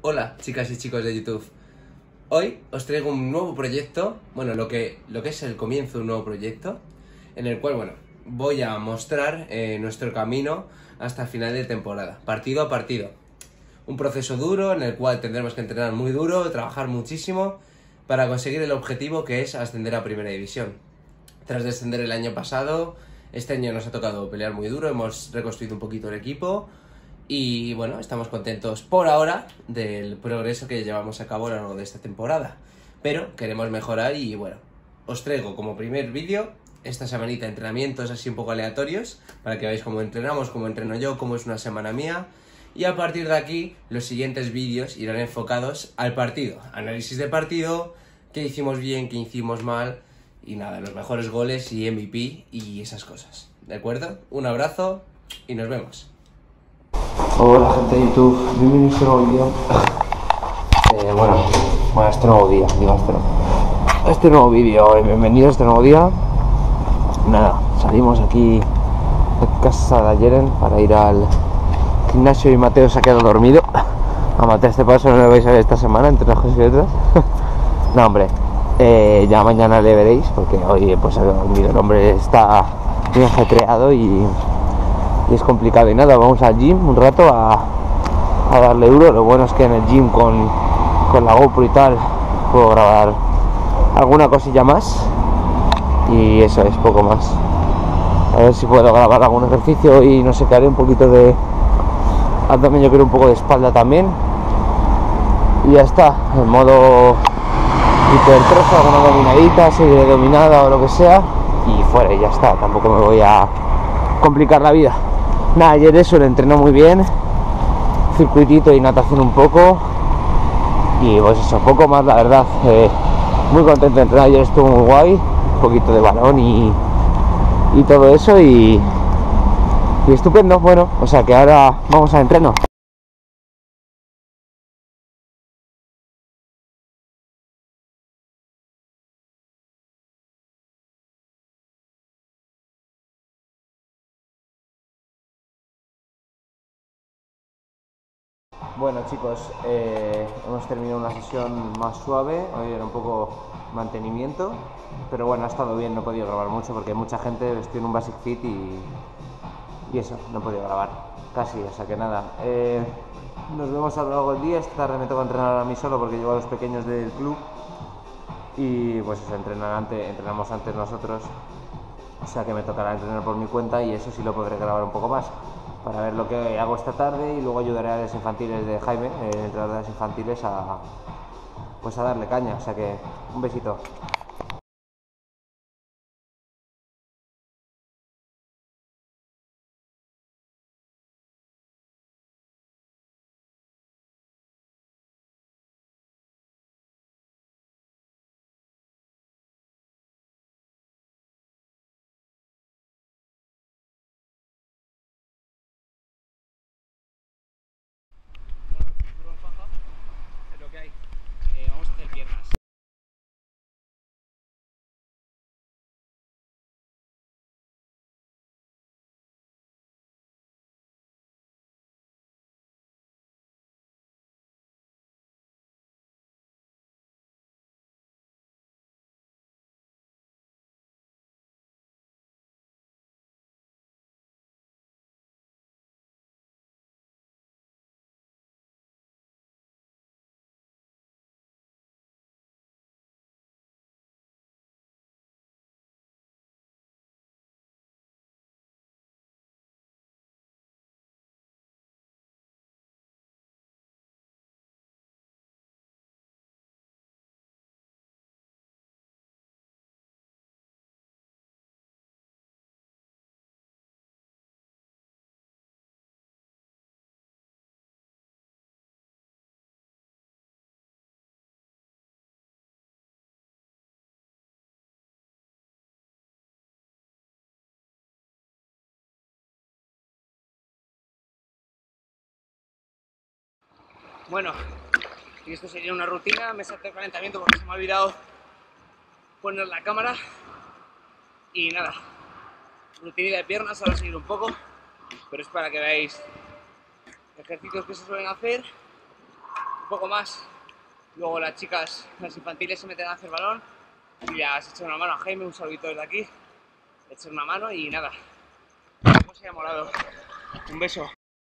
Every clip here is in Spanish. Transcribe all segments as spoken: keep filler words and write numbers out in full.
Hola chicas y chicos de YouTube. Hoy os traigo un nuevo proyecto, bueno, lo que, lo que es el comienzo de un nuevo proyecto, en el cual, bueno, voy a mostrar eh, nuestro camino hasta el final de temporada, partido a partido. Un proceso duro en el cual tendremos que entrenar muy duro, trabajar muchísimo para conseguir el objetivo, que es ascender a Primera División. Tras descender el año pasado, este año nos ha tocado pelear muy duro, hemos reconstruido un poquito el equipo. Y bueno, estamos contentos por ahora del progreso que llevamos a cabo a lo largo de esta temporada. Pero queremos mejorar y bueno, os traigo como primer vídeo esta semanita de entrenamientos así un poco aleatorios para que veáis cómo entrenamos, cómo entreno yo, cómo es una semana mía. Y a partir de aquí, los siguientes vídeos irán enfocados al partido. Análisis de partido, qué hicimos bien, qué hicimos mal y nada, los mejores goles y M V P y esas cosas. ¿De acuerdo? Un abrazo y nos vemos. Hola gente de YouTube, bienvenidos a este nuevo vídeo. eh, bueno, bueno, a este nuevo día, digo a este, a este nuevo vídeo, bienvenidos a este nuevo día. Nada, salimos aquí de casa de Ayeren para ir al gimnasio y Mateo se ha quedado dormido. A Mateo este paso no lo vais a ver esta semana, entre unas cosas y otras. No hombre, eh, ya mañana le veréis porque hoy pues ha dormido, el hombre está muy ajetreado y... y es complicado. Y nada, vamos al gym un rato a, a darle duro. Lo bueno es que en el gym con, con la GoPro y tal puedo grabar alguna cosilla más y eso es poco más. A ver si puedo grabar algún ejercicio y no sé, qué haré un poquito de abdomen, yo quiero un poco de espalda también y ya está, en modo hipertrofia, alguna dominadita, serie de dominada o lo que sea y fuera y ya está, tampoco me voy a complicar la vida. Nada, ayer eso, lo entrenó muy bien, circuitito y natación un poco y pues eso, poco más la verdad. Eh, muy contento de entrenar, ayer estuvo muy guay, un poquito de balón y, y todo eso y, y estupendo. Bueno, o sea que ahora vamos al entreno. Bueno chicos, eh, hemos terminado una sesión más suave, hoy era un poco mantenimiento, pero bueno, ha estado bien, no he podido grabar mucho porque hay mucha gente, estoy en un Basic Fit y, y eso, no he podido grabar casi, o sea que nada, eh, nos vemos a lo largo del día. Esta tarde me toca entrenar a mí solo porque llevo a los pequeños del club y pues eso, entrenar antes, entrenamos antes nosotros, o sea que me tocará entrenar por mi cuenta y eso sí lo podré grabar un poco más para ver lo que hago esta tarde y luego ayudaré a los infantiles de Jaime, el entrenador de las infantiles, a, pues a darle caña, o sea que un besito. Es lo que hay. Eh, vamos a hacer piernas. Bueno, y esto sería una rutina. Me salté el calentamiento porque se me ha olvidado poner la cámara. Y nada, rutina de piernas, ahora seguir un poco, pero es para que veáis ejercicios que se suelen hacer un poco más. Luego las chicas, las infantiles se meten a hacer balón y ya se echan una mano a Jaime, un saludito desde aquí, le echan una mano y nada, pues se ha molado. Un beso.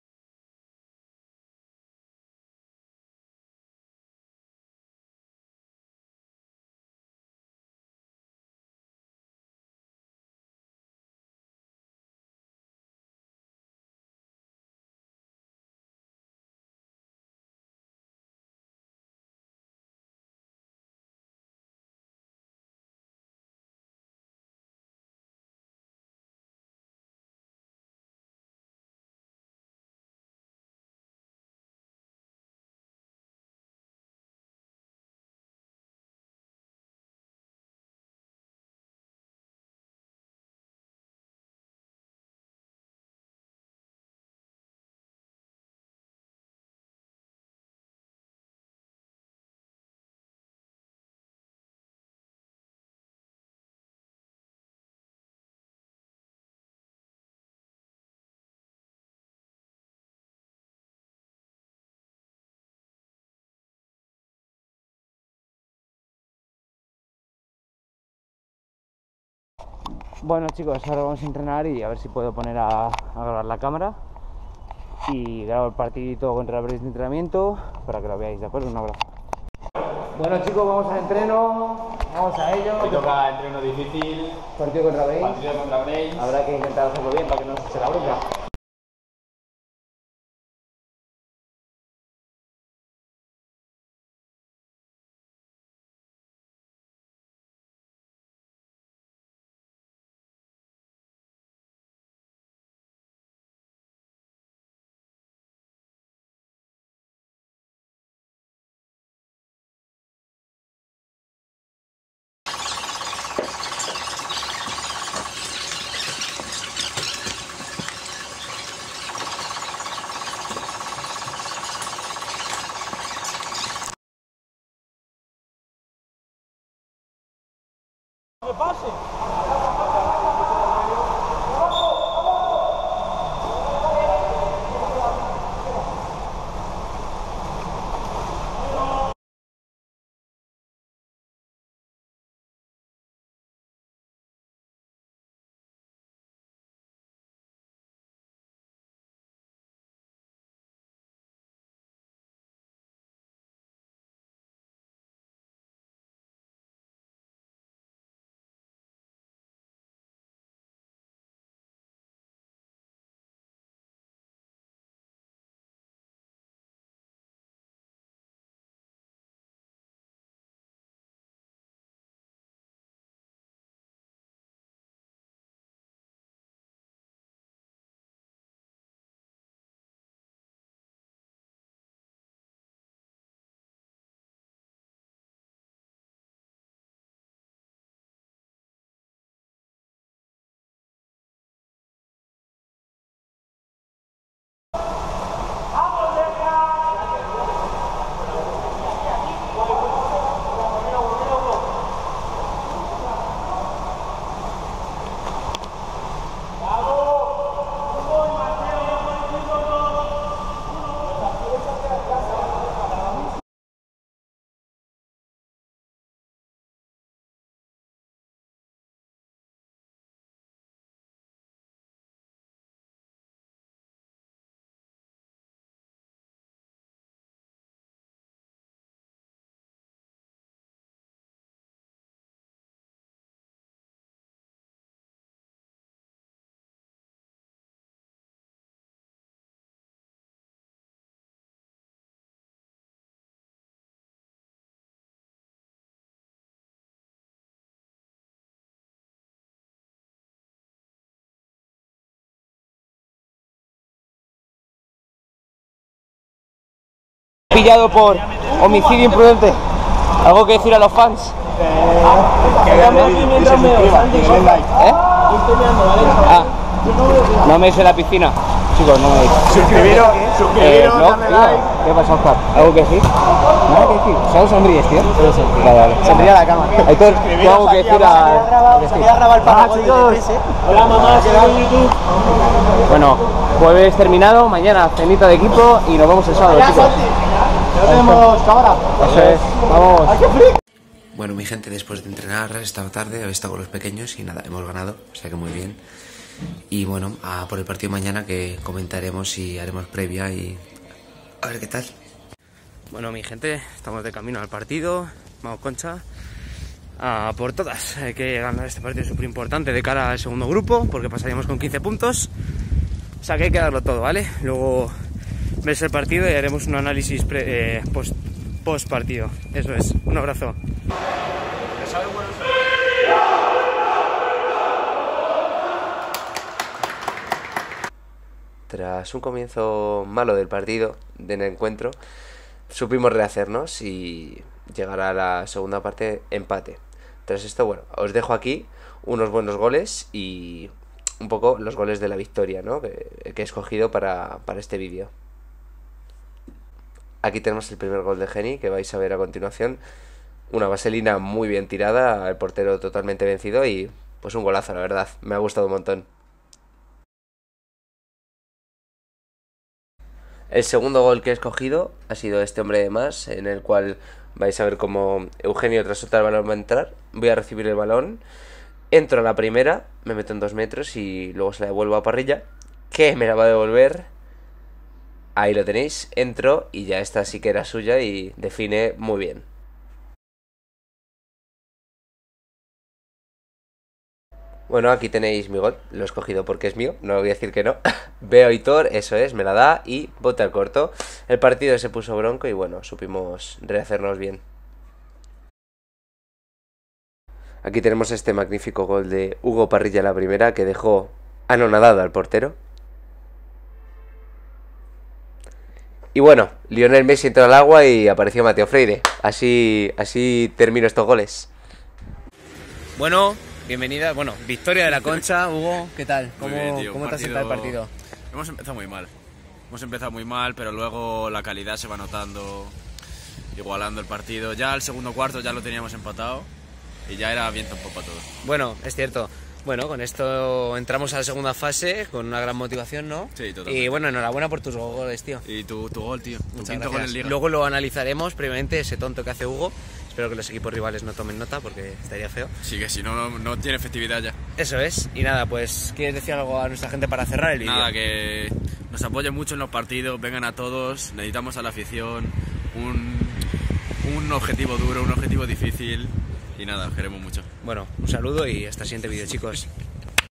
Bueno chicos, ahora vamos a entrenar y a ver si puedo poner a, a grabar la cámara y grabo el partidito contra el Brest de entrenamiento para que lo veáis, ¿de acuerdo? Un abrazo. Bueno chicos, vamos al entreno, vamos a ello. Hoy toca entreno difícil, Partido contra Brest. partido contra Brest. Habrá que intentar hacerlo bien para que no se eche la bronca. Pillado por homicidio imprudente. ¿Algo que decir a los fans? Que den like y se suscriban, que den like. ¿Eh? Ah, no me hice la piscina. Chicos, no me hice. Suscribiros, suscribiros, Eh, no, darle tío. like. ¿Qué pasa, Oscar? ¿Algo que decir? ¿Nada que decir? ¿Solo sonríes, tío? Solo sonríes. Vale, vale. Sonríe a la cámara. Aitor, ¿tú algo que decir a...? Se queda grabado el paragol del D P S. Hola mamá, ¿qué tal? Bueno, jueves terminado, mañana cenita de equipo y nos vemos el sábado, chicos. Nos vemos, cámara. Eso es, vamos. Bueno, mi gente, después de entrenar esta tarde he estado con los pequeños y nada, hemos ganado, o sea que muy bien. Y bueno, a por el partido mañana que comentaremos y haremos previa y a ver qué tal. Bueno, mi gente, estamos de camino al partido, vamos Concha, a por todas. Hay que ganar este partido súper importante de cara al segundo grupo, porque pasaríamos con quince puntos. O sea que hay que darlo todo, ¿vale? Luego ves el partido y haremos un análisis pre, eh, post, post partido. Eso es, un abrazo. Tras un comienzo malo del partido, del encuentro, supimos rehacernos y llegar a la segunda parte empate. Tras esto, bueno, os dejo aquí unos buenos goles y un poco los goles de la victoria, ¿no? que, que he escogido para, para este vídeo. Aquí tenemos el primer gol de Geni, que vais a ver a continuación. Una vaselina muy bien tirada, el portero totalmente vencido y pues un golazo, la verdad. Me ha gustado un montón. El segundo gol que he escogido ha sido este hombre de más, en el cual vais a ver cómo Eugenio tras soltar el balón va a entrar. Voy a recibir el balón, entro a la primera, me meto en dos metros y luego se la devuelvo a Parrilla, que me la va a devolver. Ahí lo tenéis, entro y ya esta sí que era suya y define muy bien. Bueno, aquí tenéis mi gol, lo he escogido porque es mío, no voy a decir que no. Veo a Hitor, eso es, me la da y bote al corto. El partido se puso bronco y bueno, supimos rehacernos bien. Aquí tenemos este magnífico gol de Hugo Parrilla, la primera, que dejó anonadado al portero. Y bueno, Lionel Messi entró al agua y apareció Mateo Freire. Así, así termino estos goles. Bueno, bienvenida, bueno, victoria de la Concha. Hugo, ¿qué tal? ¿Cómo, bien, tío, ¿cómo te has partido... sentado el partido? Hemos empezado muy mal. Hemos empezado muy mal, pero luego la calidad se va notando, igualando el partido. Ya el segundo cuarto ya lo teníamos empatado y ya era viento en popa todo. Bueno, es cierto. Bueno, con esto entramos a la segunda fase con una gran motivación, ¿no? Sí, totalmente. Y bueno, enhorabuena por tus goles, tío. Y tu, tu gol, tío. Tu Muchas quinto gracias. gol en Liga. Luego lo analizaremos previamente, ese tonto que hace Hugo. Espero que los equipos rivales no tomen nota porque estaría feo. Sí, que si no, no, no tiene efectividad ya. Eso es. Y nada, pues, ¿quieres decir algo a nuestra gente para cerrar el vídeo? Nada, que nos apoyen mucho en los partidos, vengan a todos, necesitamos a la afición, un, un objetivo duro, un objetivo difícil y nada, os queremos mucho. Bueno, un saludo y hasta el siguiente vídeo, chicos.